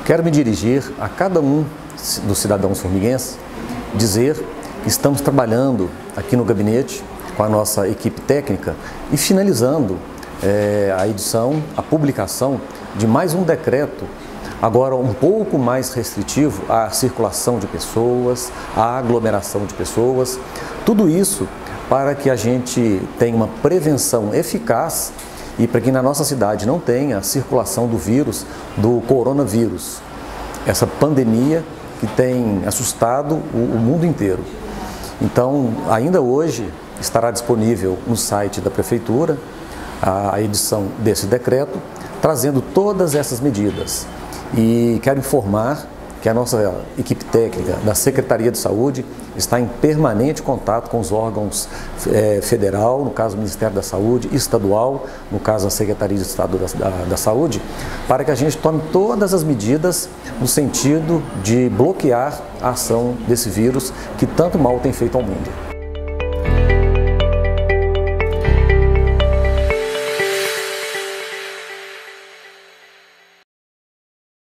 Quero me dirigir a cada um dos cidadãos formiguenses, dizer que estamos trabalhando aqui no gabinete com a nossa equipe técnica e finalizando a edição, a publicação de mais um decreto, agora um pouco mais restritivo à circulação de pessoas, à aglomeração de pessoas, tudo isso para que a gente tenha uma prevenção eficaz e para que na nossa cidade não tenha a circulação do vírus, do coronavírus, essa pandemia que tem assustado o mundo inteiro. Então, ainda hoje estará disponível no site da Prefeitura a edição desse decreto, trazendo todas essas medidas. E quero informar que a nossa equipe técnica da Secretaria de Saúde está em permanente contato com os órgãos federal, no caso o Ministério da Saúde, estadual, no caso a Secretaria de Estado da Saúde, para que a gente tome todas as medidas no sentido de bloquear a ação desse vírus que tanto mal tem feito ao mundo.